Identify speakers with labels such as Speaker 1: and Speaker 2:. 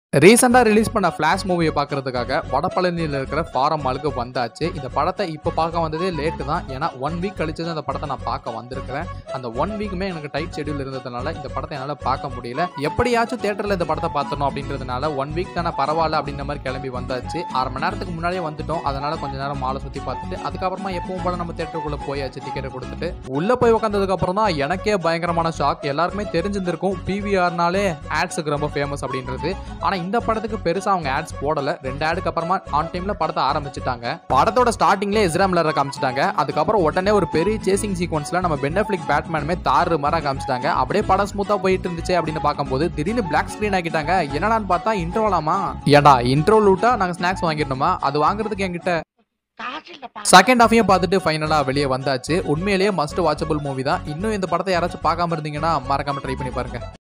Speaker 1: ரீசெண்டா ரிலீஸ் பண்ண ஃபிளாஷ் மூவியை பார்க்கறதுக்காக வடபழனியில் இருக்கிற ஃபாரம் மாலுக்கு வந்தாச்சு. இந்த படத்தை இப்போ பார்க்க வந்ததே லேட்டு தான். ஏன்னா 1 வீக் கழிச்சு தான் இந்த படத்தை நான் பார்க்க வந்திருக்கிறேன். அந்த 1 வீக்குமே எனக்கு டைட் ஷெட்யூல் இருந்ததுனால இந்த படத்தை என்னால் பார்க்க முடியல. எப்படியாச்சும் தியேட்டரில் இந்த படத்தை பார்த்தணும் அப்படின்றதுனால 1 வீக் தானே பரவாயில்ல அப்படின்ற மாதிரி கிளம்பி வந்தாச்சு. 1/2 மணி நேரத்துக்கு முன்னாடியே வந்துட்டோம். அதனால கொஞ்ச நேரம் மாலை சுற்றி பார்த்துட்டு அதுக்கப்புறமா எப்பவும் போல நம்ம தியேட்டருக்குள்ளே போயாச்சு. டிக்கெட்டை கொடுத்துட்டு உள்ளே போய் உட்காந்ததுக்கு அப்புறம் தான் எனக்கே பயங்கரமான ஷாக். எல்லாருக்குமே தெரிஞ்சிருந்திருக்கும் PVRனாலே ஆட்ஸுக்கு ரொம்ப ஃபேமஸ் அப்படின்றது. ஆனால் இந்த படத்துக்கு அவங்க ஆட்ஸ் போடல. 2 ஆடுக்கு அப்புறமா ஆன் டைம்ல படத்தை ஆரம்பிச்சிட்டாங்க. படத்தோட ஸ்டார்டிங்ல எஸ்ரா மில்லரை காமிச்சிட்டாங்க. அதுக்கப்புறம் உடனே ஒரு பெரிய சேசிங் சீக்வன்ஸ்ல நம்ம பென் அஃப்லெக் பேட்மேனுமே தாறு மாதிரி காமிச்சிட்டாங்க. அப்படியே படம் ஸ்மூத்தா போயிட்டு இருந்துச்சு அப்படின்னு பார்க்கும்போது திடீர்னு பிளாக் ஸ்கிரீன் ஆக்கிட்டாங்க. என்னடான்னு பார்த்தா இன்ட்ரோலாமா? ஏடா இன்ட்ரோ லூட்டா நாங்க ஸ்நாக்ஸ் வாங்கிடணுமா? அது வாங்குறதுக்கு என்கிட்ட செகண்ட் ஹாஃபையும் பார்த்துட்டு ஃபைனலா வெளியே வந்தாச்சு. உண்மையிலேயே மஸ்ட் வாட்சபிள் மூவி தான். இன்னும் இந்த படத்தை யாராச்சும் பார்க்காம இருந்தீங்கன்னா மறக்காம ட்ரை பண்ணி பாருங்க.